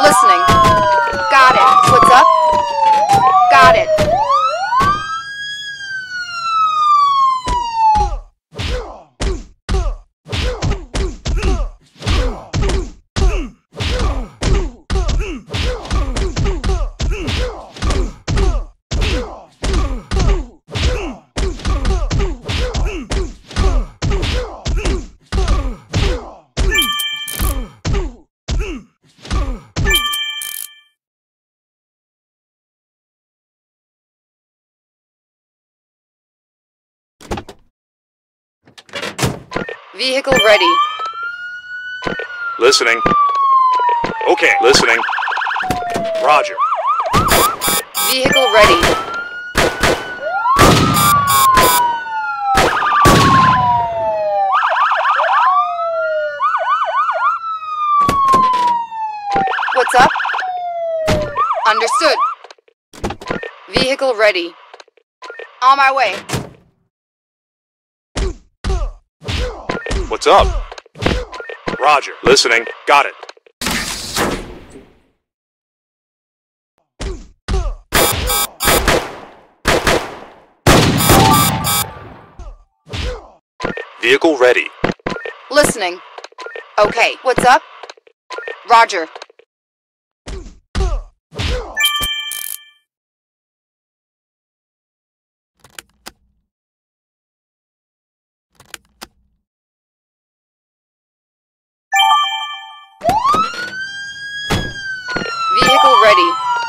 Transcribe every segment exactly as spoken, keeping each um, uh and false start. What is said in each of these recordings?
Listening. Got it. What's up? Got it. Vehicle ready. Listening. Okay, listening. Roger. Vehicle ready. What's up? Understood. Vehicle ready. On my way. What's up? Roger. Listening. Got it. Vehicle ready. Listening. Okay, what's up? Roger. Vehicle ready.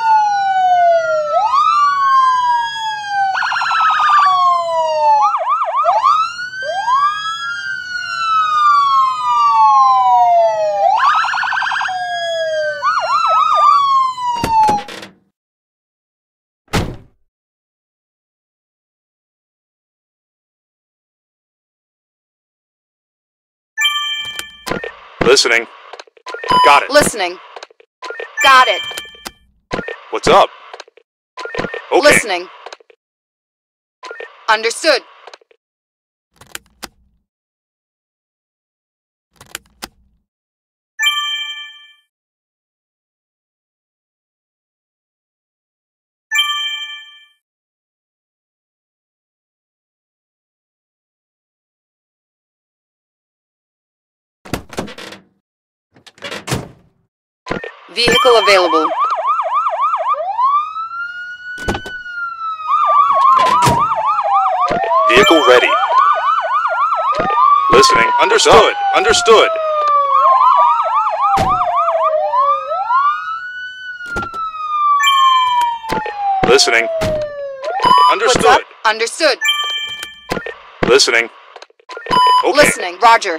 Listening. Got it. Listening. Got it. What's up? Okay. Listening. Understood. Vehicle available. Vehicle ready. Listening. Understood. Understood. Listening. Understood. What's up? Understood. Listening. Okay. Listening. Roger.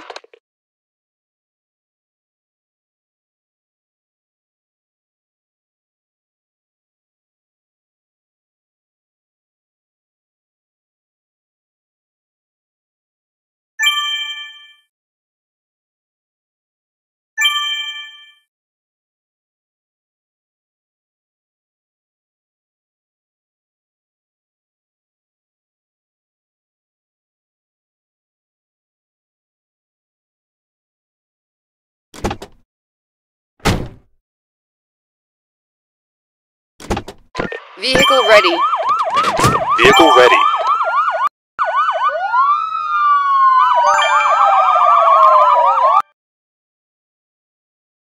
Vehicle ready. Vehicle ready.